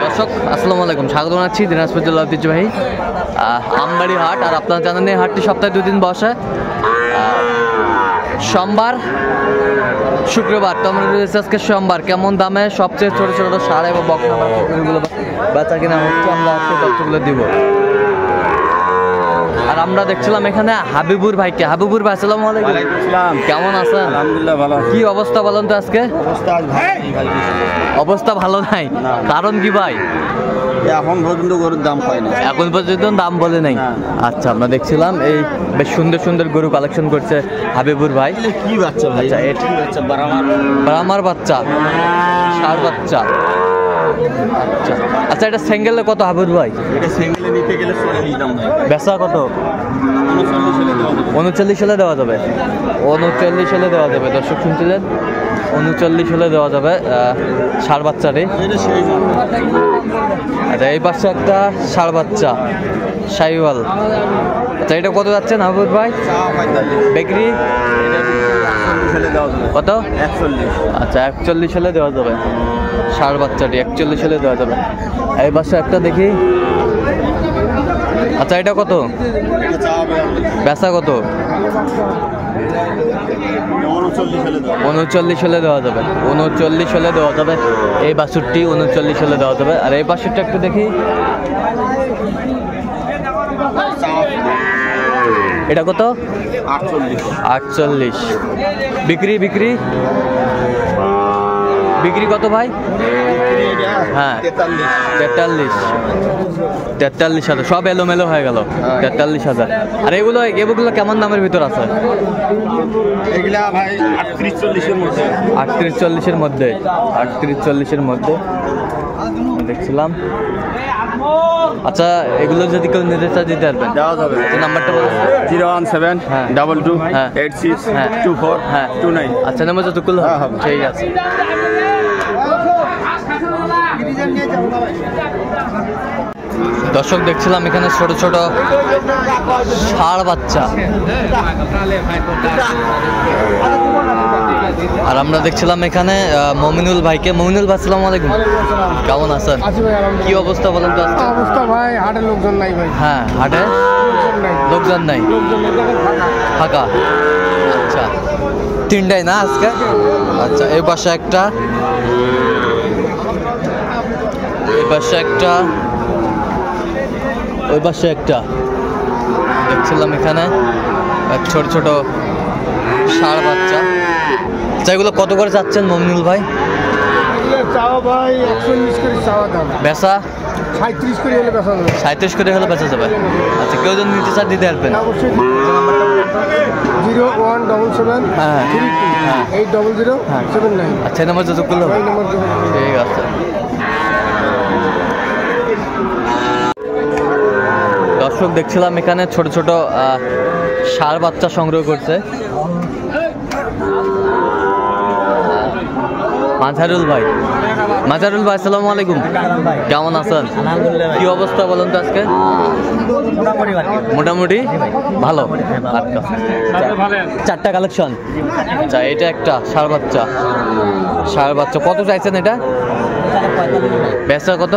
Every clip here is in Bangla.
দর্শক আসসালামু আলাইকুম, স্বাগত জানাচ্ছি দিনাজপুর জেলা ঐতিহ্যবাহী আমবাড়ি হাট। আর আপনারা জানেন এই হাটটি সপ্তাহে 2 দিন বসে, সোমবার শুক্রবার। তো আমরা আজকে সোমবার কেমন দামে সবচেয়ে ছোট ছোট সার এবং বকনা বাচ্চাগুলো বেচা কিনা হচ্ছে, আমরা আজকে তথ্যগুলো দিব। আর আমরা দেখছিলাম এখানে হাবিবুর ভাইকে। হাবিবুর ভাই আসসালামু আলাইকুম। কেমন আছেন? আলহামদুলিল্লাহ ভালো। কি অবস্থা বলেন তো আজকে? অবস্থা ভালো নাই, কারণ কি ভাই? এখন পর্যন্ত গরুর দাম হয় না, এখন পর্যন্ত দাম বলে নাই। আচ্ছা, আমরা দেখছিলাম এই বেশ সুন্দর সুন্দর গরু কালেকশন করছে হাবিবুর ভাই। কি বাচ্চা ভাই? আচ্ছা, এটা বাচ্চা ব্রাহ্মার বাচ্চা, ষাঁড় বাচ্চা। আচ্ছা আচ্ছা, এটা সিঙ্গেলে কত হাবিবুর ভাই? এটা সিঙ্গেলে নিতে গেলে 40 দাম ভাই। বেচা কত? 39 সালে দেওয়া যাবে। 39 সালে দেওয়া যাবে। দর্শক শুনছিলেন, 39 সালে দেওয়া যাবে ষাঁড় বাচ্চাটি। আচ্ছা, এই পাশে একটা ষাঁড় বাচ্চা শাহিওয়াল। আচ্ছা, এটা কত যাচ্ছেন হাবিবুর ভাই? বিক্রি কত? 41। আচ্ছা, 41 সালে দেওয়া যাবে ষাঁড় বাচ্চাটি, 41 সালে দেওয়া যাবে। এই পাশে একটা দেখি। আচ্ছা, এটা কত? বেচা কত? 39 সালে দেওয়া যাবে। 39 সালে দেওয়া যাবে এই বাছুরটি, 39 সালে দেওয়া যাবে। আর এই বাছুরটা একটু দেখি। এটা কত? 48। বিক্রি বিক্রি বিক্রি কত ভাই? হ্যাঁ, 43,000। সব এলোমেলো হয়ে গেল। 43,000। আর এগুলো কেমন দামের ভিতর আছে? এগুলা ভাই 38-40 এর মধ্যে। 38-40 মধ্যে। 38-40 মধ্যে দেখছিলাম। আচ্ছা, এগুলো যদি কেউ নিতে চায় দিতে পারবেন? দেওয়া যাবে। নাম্বারটা বলুন। 017-22-86-2429। আচ্ছা, নাম্বার যত করলে হবে। ঠিক আছে। দর্শক দেখছিলাম এখানে ছোট ছোট ষাঁড় বাচ্চা। আর আমরা দেখছিলাম এখানে মমিনুল ভাইকে। মমিনুল ভাই আসসালামু আলাইকুম, কেমন আছেন? কি অবস্থা বলেন তো? অবস্থা ভাই, হাটে লোকজন নাই ভাই। হ্যাঁ, হাটে লোকজন নাই, ফাঁকা। আচ্ছা, 3টাই না আজকে? আচ্ছা, এই পাশে একটা, এই পাশে একটা, ওই পাশে একটা দেখছিলাম এখানে ছোট ছোট ষাঁড় বাচ্চা। আচ্ছা, এগুলো কত করে যাচ্ছেন মমিনুল ভাই? চাওয়া ভাই 119 করে চাওয়া দাম। বেচা 37 করে হলে বেচা যাবে। 37 করে হলে বেচা যাবে। আচ্ছা, কেউ যদি নিতে চান দিতে পারবেন? অবশ্যই। 0177 হ্যাঁ 800 আচ্ছা, এই নাম্বার যোগাযোগ করলে হবে। ঠিক আছে। দর্শক দেখছিলাম এখানে ছোট ছোট ষাঁড় বাচ্চা সংগ্রহ করছে মাঝারুল ভাই। মাঝারুল ভাই আসসালামু আলাইকুম, কেমন আছেন? কি অবস্থা বলেন তো আজকে? মোটামুটি ভালো। আচ্ছা, 4টা কালেকশন। আচ্ছা, এটা একটা ষাঁড় বাচ্চা। ষাঁড় বাচ্চা কত চাইছেন এটা? বেচা কত?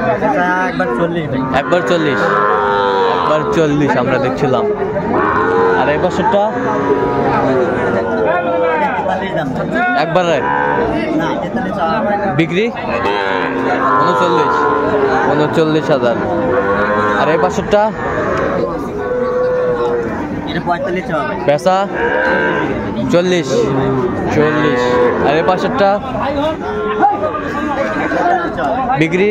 একবার 40। আমরা দেখছিলাম। আর এই বছরটা একবারে বিক্রি 39,000। আর এই বছরটা বেচা 40। আর এই পাশেরটা বিক্রি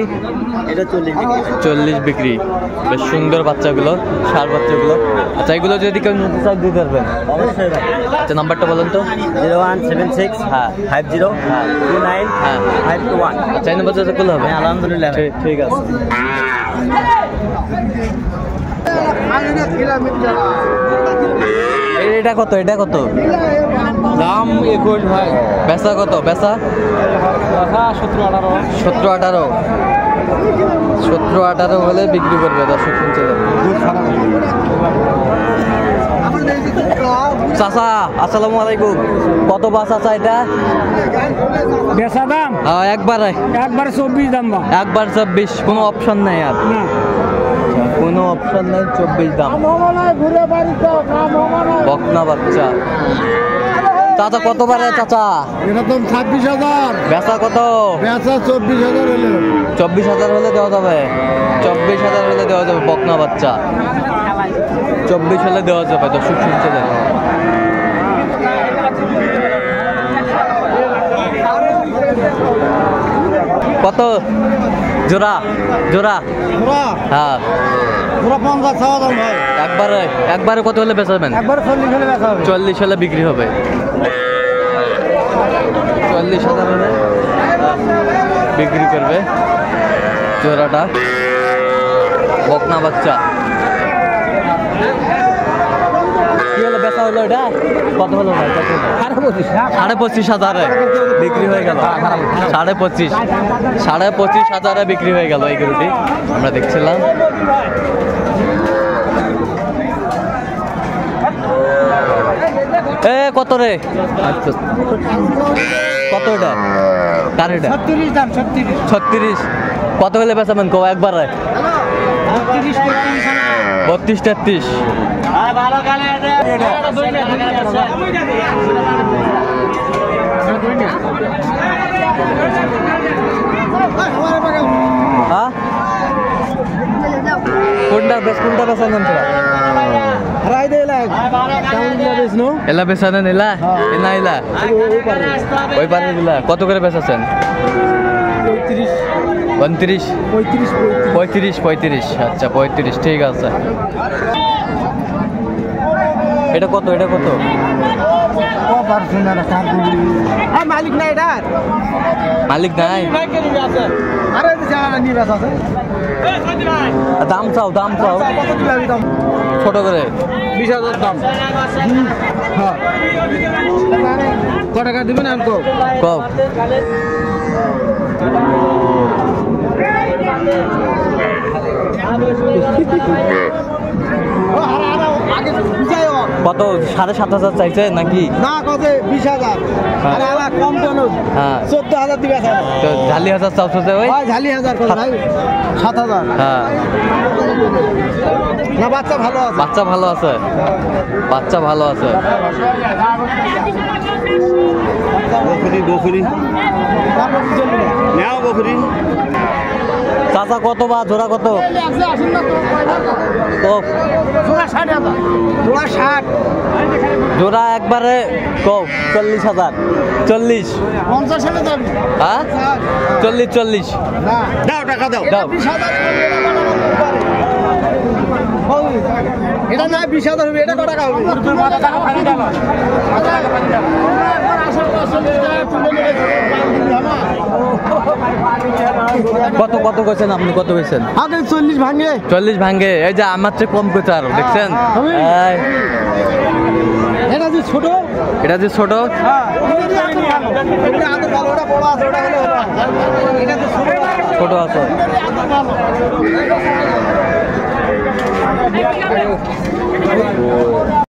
40 বিক্রি। বেশ সুন্দর বাচ্চাগুলো, ষাঁড় বাচ্চাগুলো। আচ্ছা, এগুলো যদি কেউ নিতে চায় দিতে পারবেন? আচ্ছা, নাম্বারটা বলেন তো। 0176 হ্যাঁ 50 হ্যাঁ 29 হ্যাঁ 521। আচ্ছা, এই নাম্বার যোগাযোগ করলে হবে। আলহামদুলিল্লাহ। ঠিক আছে। এটা কত? এটা কত দাম? 21 ভাই। বেচা কত? বেচা 17-18 17-18 হলে বিক্রি করবে। দর্শক শুনছিলেন। চাচা আসসালামু আলাইকুম, কত বা চাচা এটা? বেচা দাম একবারে 24 দাম বা একবার 24, কোনো অপশন নাই আর? না কোনো অপশন নাই, 24 দাম। ঘুরে বাড়ি তো বকনা বাচ্চা। চাচা কত পারে চাচা? এরকম 26,000 বেচা কত? বেচা 24,000 হলে 24,000 হলে দেওয়া যাবে, 24,000 হলে দেওয়া যাবে বকনা বাচ্চা, 24 হলে দেওয়া যাবে। দর্শক শুনছিলেন, কত জোড়া? জোড়া হ্যাঁ, 50 দাম ভাই, একবারে একবারে কত হলে বেচাবেন? একবার 40 হলে বেচা হবে। 40 হলে বিক্রি হবে, 40,000 হলে বিক্রি করবে জোড়াটা, বকনা বাচ্চা। কি হলো বেচা হলো এটা? কত হলো ভাই? কত হলো? 25,500 বিক্রি হয়ে গেল। 25,500 বিক্রি হয়ে গেল এই গরুটি আমরা দেখছিলাম। কত রে? কত এটা? কার এটা? 36 দাম 36 36। কত হলে বেচাবেন কো একবার? 32, 33। হ্যাঁ, কোনটা বেচানেন তোরা? এলা বেচানেন? এলা এলা এলা ওই পারে দিলা। কত করে বেচাছেন? 29, 35। আচ্ছা 35, ঠিক আছে। এটা কত? এটা কত? মালিক নাই এটা, মালিক নাই? দাম চাও, দাম চাও ছোট করে। 20,000 দাম। ক টাকা দিবেন? আর কো কও। কত? 7,500 চাইছে নাকি? না কত? 20,000। হ্যাঁ। আরে আলা কম কেন? হ্যাঁ 14,000 দিবে স্যার। তো ঝালি 1000 চাইছে ওই? ভাই ঝালি 1000 কত ভাই? 7,000। হ্যাঁ, না বাচ্চা ভালো আছে। বাচ্চা ভালো আছে, বাচ্চা ভালো আছে। বকরি নেও, বকরি। চাচা কত বা জোড়া কত? জোড়া 60,000। জোড়া 60। জোড়া একবারে কও 40,000। 40? 50 হলে যাবি। হ্যাঁ 40। না দাও টাকা দাও। দাও। 20,000 এটা না 20,000 হবে। এটা কত টাকা হবে? কত কত কইছেন আপনি? কত কইছেন? আগে 40 ভাঙে। 40 ভাঙে। এই যে আমার চেয়ে কম কইছে আরো, দেখছেন? এই, এটা যে ছোট, এটা যে ছোট, হ্যাঁ এটা আদর ভালো, ওটা বড় আছে, ওটা হলো এটা যে ছোট ছোট আছে। ভালো।